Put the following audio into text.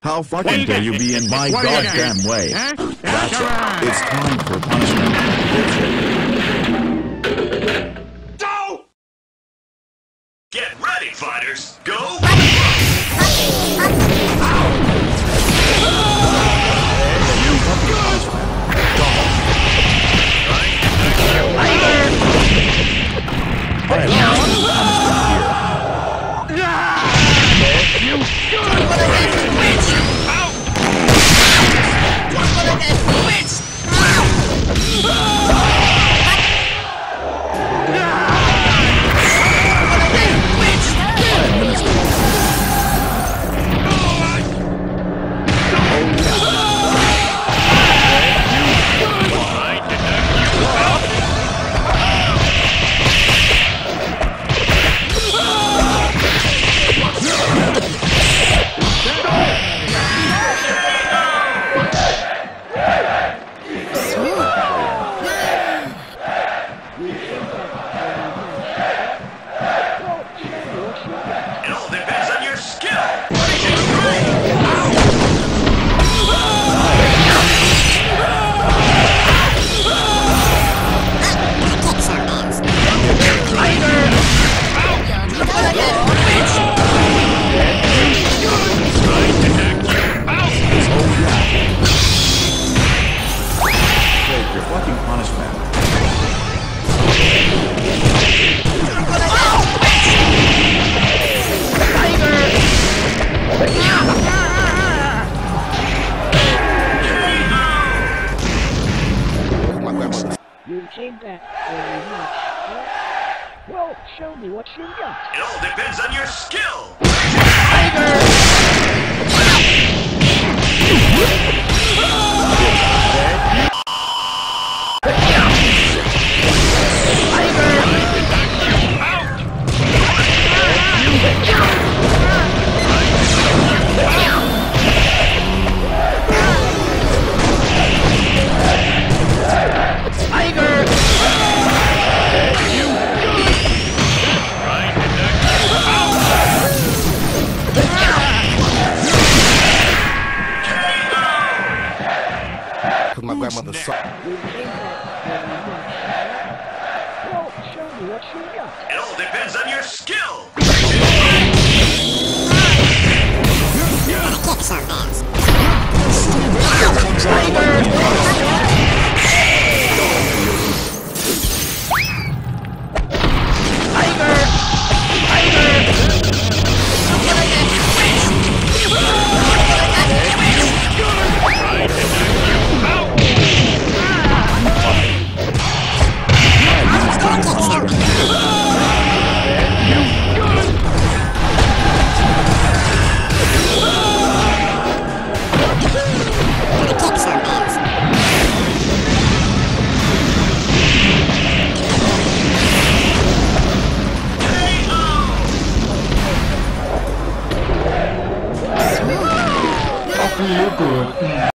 How fucking dare you be in my goddamn way? Huh? That's right. It's time for punishment. Go! Get ready, fighters. Go! It all depends on your skill. Take your fucking punishment. You came back very much. Huh? Well, show me what you got. It all depends on your skill. My grandmother saw. You came back very much. Huh? Well, show me what you got. It all depends on your skill. Fucking look good.